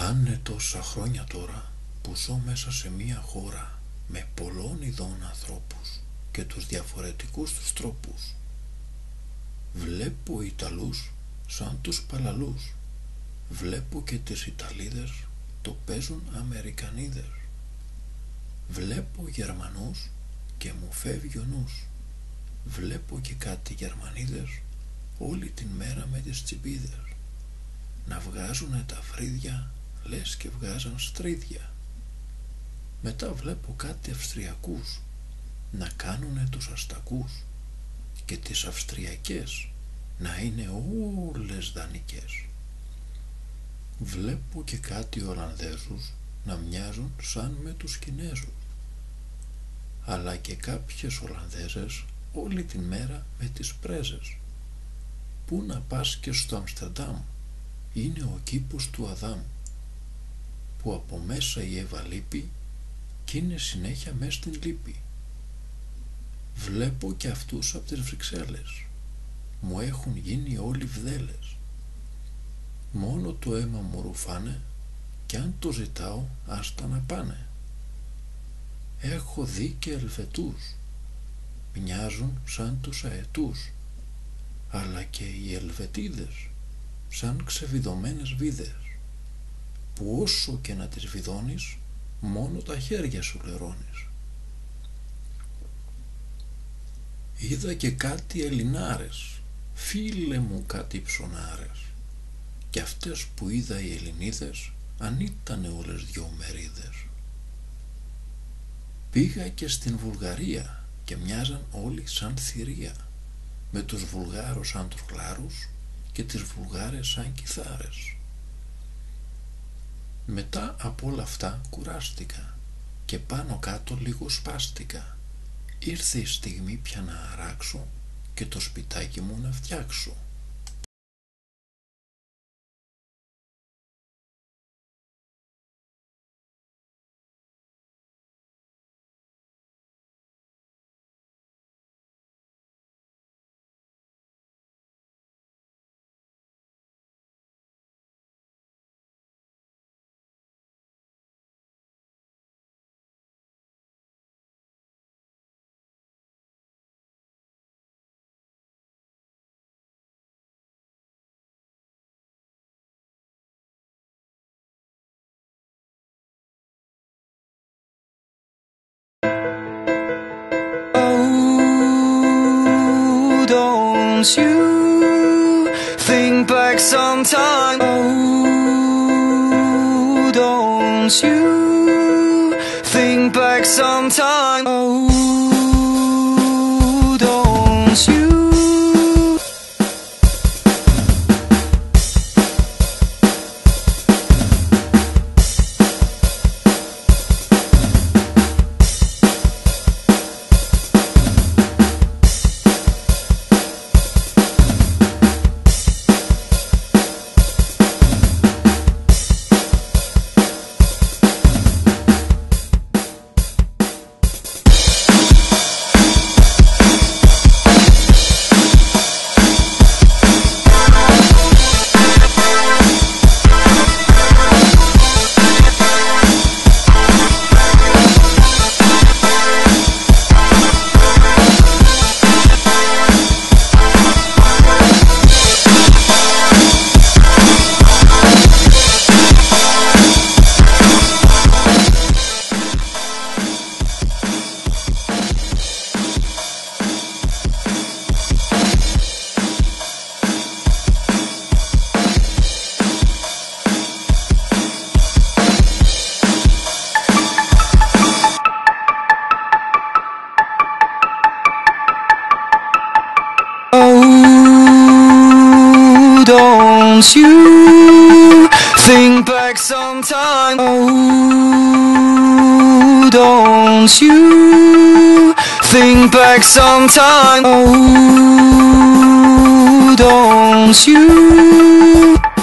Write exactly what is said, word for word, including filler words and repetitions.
Θα είναι τόσα χρόνια τώρα που ζω μέσα σε μια χώρα με πολλών ειδών ανθρώπους και τους διαφορετικούς τους τρόπους. Βλέπω Ιταλούς σαν τους Παλαλούς, βλέπω και τις Ιταλίδες το παίζουν Αμερικανίδες. Βλέπω Γερμανούς και μου φεύγει ο νους, βλέπω και κάτι Γερμανίδες όλη την μέρα με τις τσιμπίδες να βγάζουνε τα φρύδια λες και βγάζαν στρίδια. Μετά βλέπω κάτι Αυστριακούς να κάνουνε τους αστακούς και τις Αυστριακές να είναι όλες δανεικές. Βλέπω και κάτι Ολλανδέζους να μοιάζουν σαν με τους Κινέζους, αλλά και κάποιες Ολλανδέζες όλη την μέρα με τις πρέζες. Πού να πας και στο Αμστερντάμ, είναι ο κήπος του Αδάμ, που από μέσα η Εύα λείπει κι είναι συνέχεια μες στην λύπη. Βλέπω και αυτούς από τις Βρυξέλλες, μου έχουν γίνει όλοι βδέλες. Μόνο το αίμα μου ρουφάνε κι αν το ζητάω άστα να πάνε. Έχω δει και Ελβετούς, μοιάζουν σαν τους αετούς, αλλά και οι Ελβετίδες σαν ξεβιδωμένες βίδες, που όσο και να τις βιδώνεις μόνο τα χέρια σου λερώνεις. Είδα και κάτι Ελληνάρες, φίλε μου κάτι ψωνάρες, και αυτές που είδα οι Ελληνίδες αν ήτανε όλες δυο μερίδες. Πήγα και στην Βουλγαρία και μοιάζαν όλοι σαν θηρία, με τους Βουλγάρους σαν τους κλάρους και τις Βουλγάρες σαν κιθάρες. Μετά από όλα αυτά κουράστηκα και πάνω κάτω λίγο σπάστηκα. Ήρθε η στιγμή πια να αράξω και το σπιτάκι μου να φτιάξω. Don't you think back sometime? Oh, don't you think back sometime? Oh, don't you? Don't you think back sometime? Oh, don't you think back sometime? Oh, don't you?